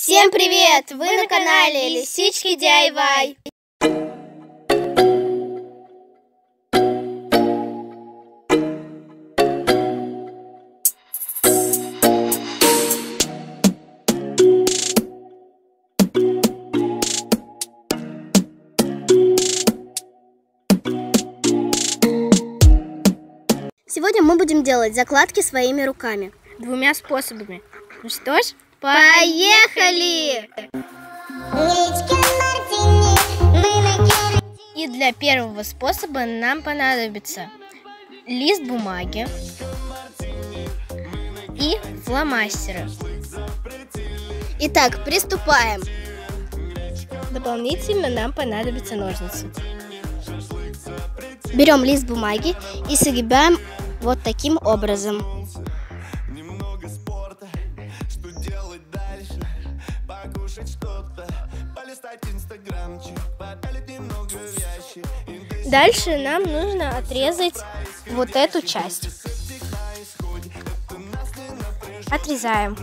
Всем привет! Вы на канале Лисички DIY. Сегодня мы будем делать закладки своими руками. Двумя способами. Ну что ж, поехали! И для первого способа нам понадобится лист бумаги и фломастеры. Итак, приступаем. Дополнительно нам понадобятся ножницы. Берем лист бумаги и согибаем вот таким образом. Дальше нам нужно отрезать вот эту часть. Отрезаем.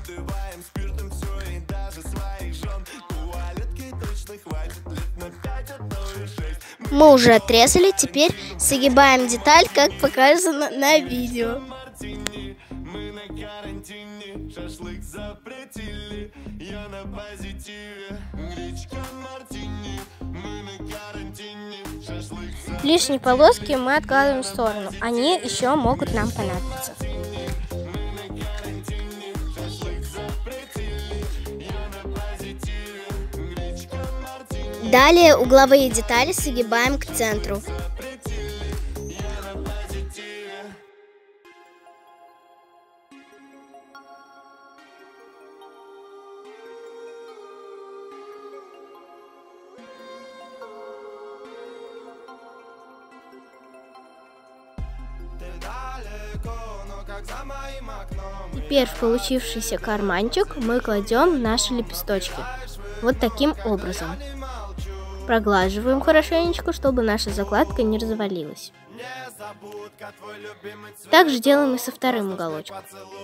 Мы уже отрезали, теперь согибаем деталь, как показано на видео. Лишние полоски мы откладываем в сторону, они еще могут нам понадобиться. Далее угловые детали согибаем к центру. Теперь в получившийся карманчик мы кладем наши лепесточки. Вот таким образом. Проглаживаем хорошенечко, чтобы наша закладка не развалилась. Так же делаем и со вторым уголочком.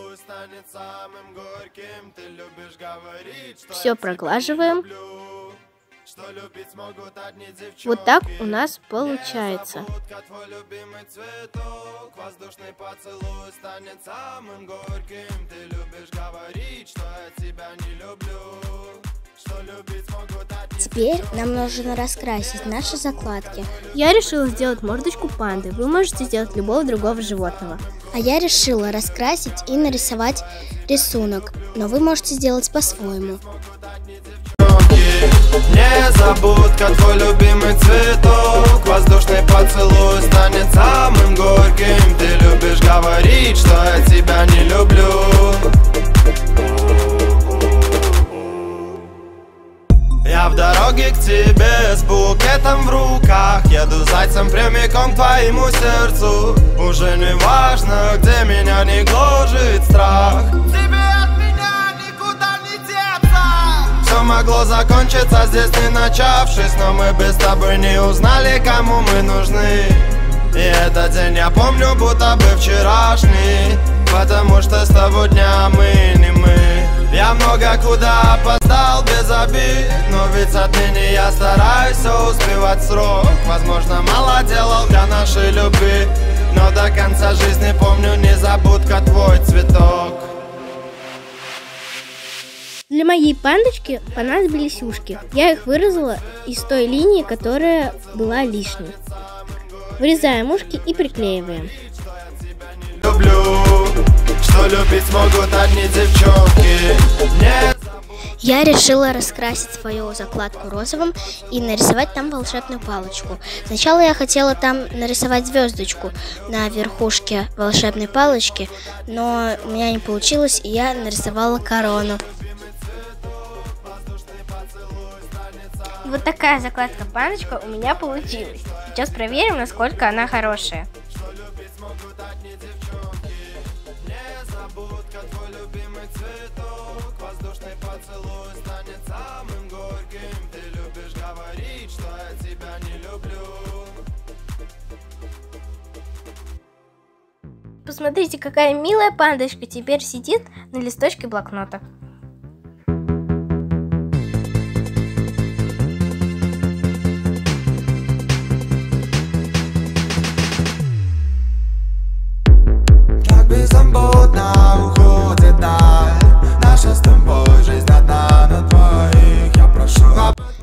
Все проглаживаем. Вот так у нас получается. Теперь нам нужно раскрасить наши закладки. Я решила сделать мордочку панды. Вы можете сделать любого другого животного. А я решила раскрасить и нарисовать рисунок, но вы можете сделать по-своему. Незабудка, твой любимый цветок, воздушный поцелуй станет самым горьким. Ты любишь говорить, что я тебя не люблю. Я в дороге к тебе с букетом в руках, еду зайцем прямиком к твоему сердцу. Уже не важно, где меня не гложет страх. Тебе от меня никуда не деться. Все могло закончиться здесь не начавшись, но мы без тобой не узнали, кому мы нужны. И этот день я помню, будто бы вчерашний, потому что с того дня мы не мы. Я много куда опоздал без обид, но ведь отныне я стараюсь все успевать в срок. Возможно, мало делал для нашей любви, но до конца жизни помню, незабудка, твой цветок. Для моей пандочки понадобились ушки. Я их вырезала из той линии, которая была лишней. Вырезаем ушки и приклеиваем. Что любить могут одни девчонки. Нет. Я решила раскрасить свою закладку розовым и нарисовать там волшебную палочку. Сначала я хотела там нарисовать звездочку на верхушке волшебной палочки, но у меня не получилось, и я нарисовала корону. Вот такая закладка пандочка у меня получилась. Сейчас проверим, насколько она хорошая. Посмотрите, какая милая пандочка теперь сидит на листочке блокнота.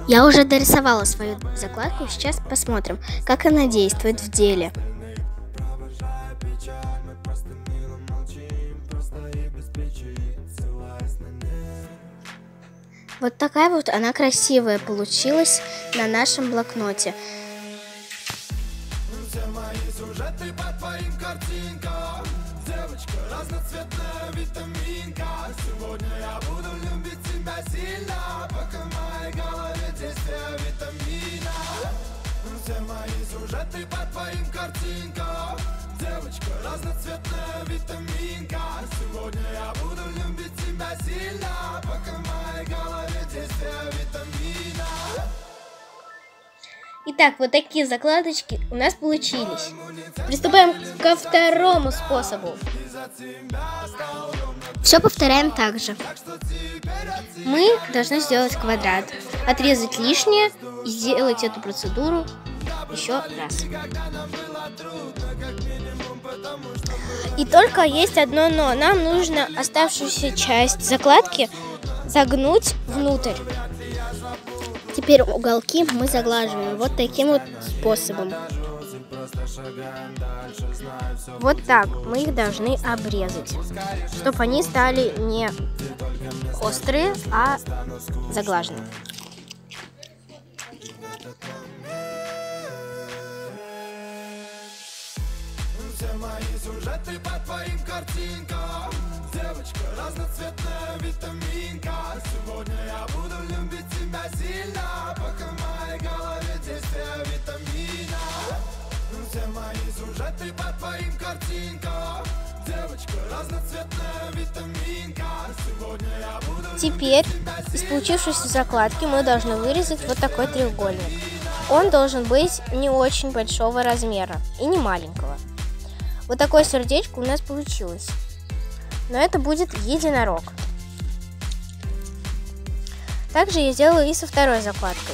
Я уже дорисовала свою закладку, сейчас посмотрим, как она действует в деле. Вот такая вот она красивая получилась на нашем блокноте. Девочка, разноцветная витаминка. Сегодня я буду любить тебя сильно, пока в моей голове действие витамина. Итак, вот такие закладочки у нас получились. Приступаем ко второму способу. Все повторяем так же. Мы должны сделать квадрат, отрезать лишнее и сделать эту процедуру еще раз. И только есть одно но. Нам нужно оставшуюся часть закладки загнуть внутрь. Теперь уголки мы заглаживаем вот таким вот способом. Вот так мы их должны обрезать, чтобы они стали не острые, а заглаженные. Все мои сюжеты по твоим картинкам. Девочка, разноцветная витаминка. Сегодня я буду любить тебя сильно, пока в моей голове действие витамина. Все мои сюжеты по твоим картинкам. Девочка, разноцветная витаминка. Сегодня я буду. Теперь из получившейся закладки мы должны вырезать вот такой треугольник. Он должен быть не очень большого размера и не маленького. Вот такое сердечко у нас получилось. Но это будет единорог. Также я сделаю и со второй закладкой.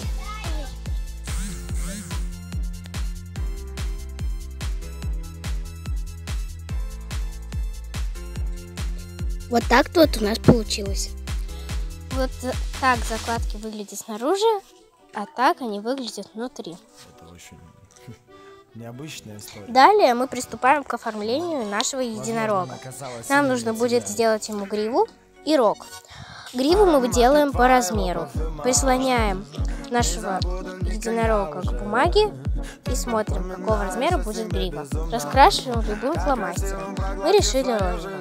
Вот так вот у нас получилось. Вот так закладки выглядят снаружи, а так они выглядят внутри. Это очень необычная история. Далее мы приступаем к оформлению нашего единорога. Нам нужно будет сделать ему гриву и рог. Гриву мы делаем по размеру. Прислоняем нашего единорога к бумаге и смотрим, какого размера будет грива. Раскрашиваем любым фломастером. Мы решили розовым.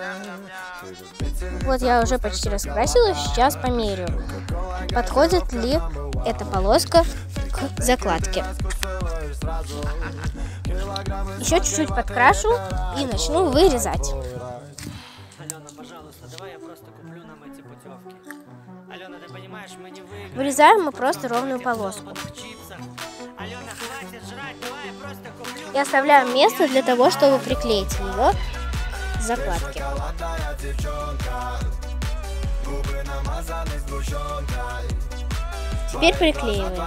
Вот я уже почти раскрасила, сейчас померяю, подходит ли эта полоска к закладке. Еще чуть-чуть подкрашу и начну вырезать. Алена, пожалуйста, давай я просто куплю нам эти путевки. Алена, ты понимаешь, мы не выиграем. Вырезаем мы просто ровную полоску. Алена, хватит жрать, давай я просто куплю. И оставляем место для того, чтобы приклеить ее к закладке. Теперь приклеиваем.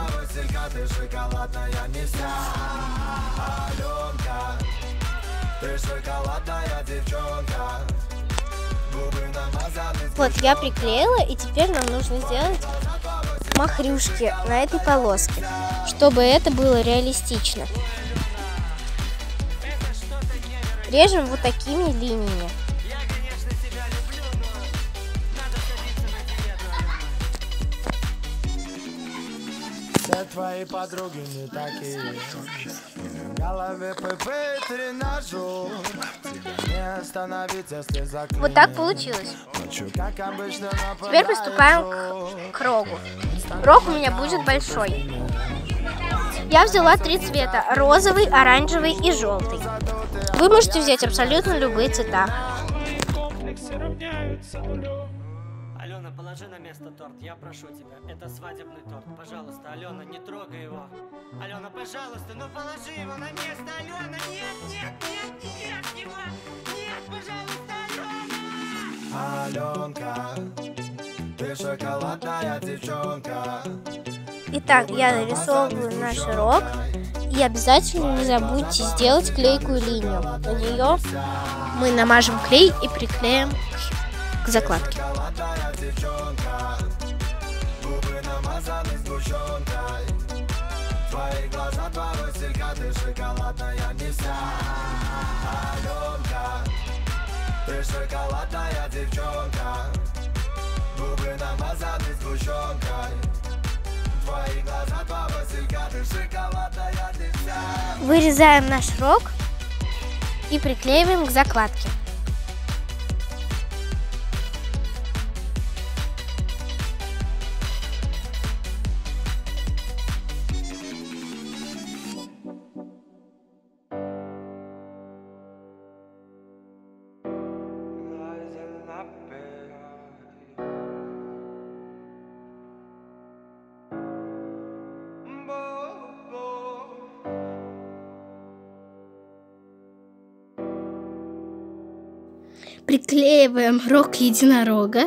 Вот я приклеила, и теперь нам нужно сделать махрюшки на этой полоске, чтобы это было реалистично. Режем вот такими линиями. Все твои подруги не такие. В голове ПП тренажер. Не остановиться, если заклинит. Вот так получилось. Как обычно, Теперь приступаем к рогу. Рог у меня будет большой. Я взяла 3 цвета: розовый, оранжевый и желтый. Вы можете взять абсолютно любые цвета. Алена, положи на место торт, я прошу тебя. Это свадебный торт. Пожалуйста, Алена, не трогай его. Алена, пожалуйста, ну положи его на место. Алена, нет, нет, нет, нет, его. Нет, пожалуйста, Алена. Аленка, ты шоколадная девчонка. Итак, я нарисовываю наш рог. И обязательно не забудьте сделать клейкую линию. На нее мы намажем клей и приклеим к закладке. Губы намазаны сгущенкой. шоколадная не вся. Аленка, ты шоколадная девчонка. Губы намазаны сгущенкой. Твои глаза, два василька, ты шоколадная не вся. Вырезаем наш рог и приклеиваем к закладке. Приклеиваем рог единорога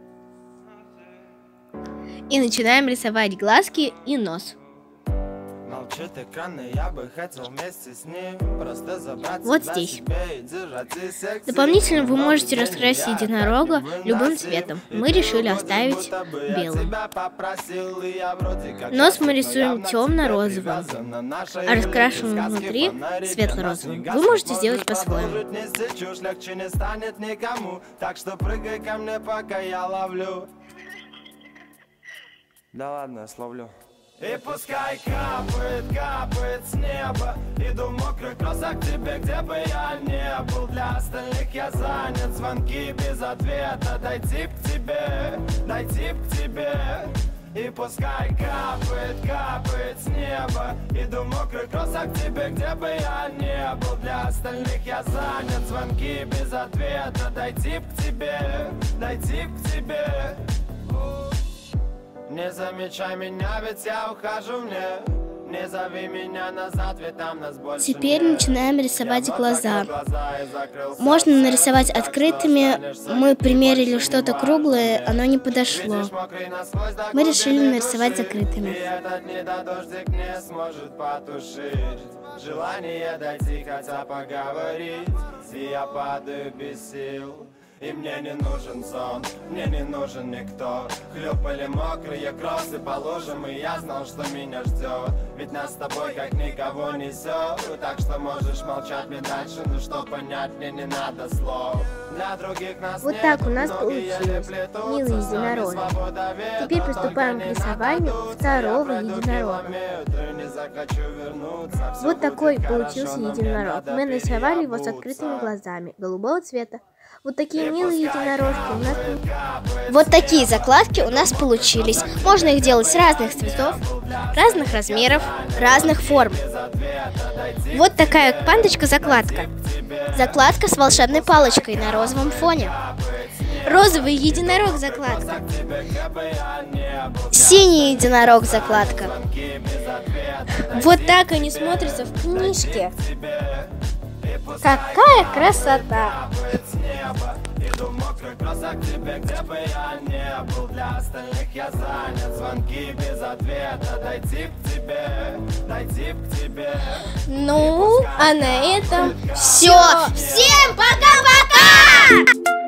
И начинаем рисовать глазки и нос. Молчит экран, и я бы хотел вместе с ним просто забрать Вот тебя здесь. себе и держать и секси. Дополнительно вы можете Но раскрасить я единорога так любым выносил, цветом. и Мы ты решили вроде оставить будто бы я белым. тебя попросил, и я вроде как Нос мы но рисуем явно к темно-розовым, тебе привязан. На нашей а раскрашиваем сказке внутри фонарики, светло-розовым. нас не Вы можете гаснет, сделать можешь по-своему. продолжить нести чушь, легче не станет никому. Так что прыгай ко мне, пока я ловлю. Да ладно, я словлю. И пускай капает, капает с неба. Иду в мокрых кроссах к тебе, где бы я не был. Для остальных я занят, звонки без ответа. Дойти к тебе, дойти к тебе. И пускай капает, капает с неба. Иду в мокрых кроссах к тебе, где бы я не был. Для остальных я занят, звонки без ответа. Дойти к тебе, дойти к тебе. Не замечай меня, ведь я ухожу мне. Не зови меня назад, ведь там нас больше Теперь нет. начинаем рисовать Я глаза. закрыл глаза и закрыл Можно сердце. нарисовать Так что открытыми. останешься Мы ты, примерили больше что-то не круглое, важно оно не мне. подошло. Видишь, мокрый насквозь до Мы решили глубины нарисовать души. закрытыми. И этот недодождик не сможет потушить желание дойти, хотя поговорить. И я падаю без сил. И мне не нужен сон, мне не нужен никто. Хлюпали мокрые кроссы по лужам, и я знал, что меня ждет. Ведь нас с тобой как никого несет. Так что можешь молчать мне дальше, но что понять мне не надо слов. Для других нас Вот нет, так у нас многие еле получилось. плетутся, Милые с нами единороги. свобода ветра, Теперь приступаем к только не рисованию надо дуться. второго Я пройду единорога. километры, не захочу вернуться. Всё Вот такой будет получился хорошо, но мне единорог. надо Мы нарисовали его с переобуться. открытыми глазами, голубого цвета. Вот такие милые единорожки у нас получились. Вот такие закладки у нас получились. Можно их делать разных цветов, разных размеров, разных форм. Вот такая пандочка-закладка. Закладка с волшебной палочкой на розовом фоне. Розовый единорог-закладка. Синий единорог-закладка. Вот так они смотрятся в книжке. Какая красота! Иду в мокрых кроссах к тебе, где бы я не был. Для остальных я занят, звонки без ответа. Дойти к тебе, дойти к тебе. Ну, а на этом Все, всем пока-пока!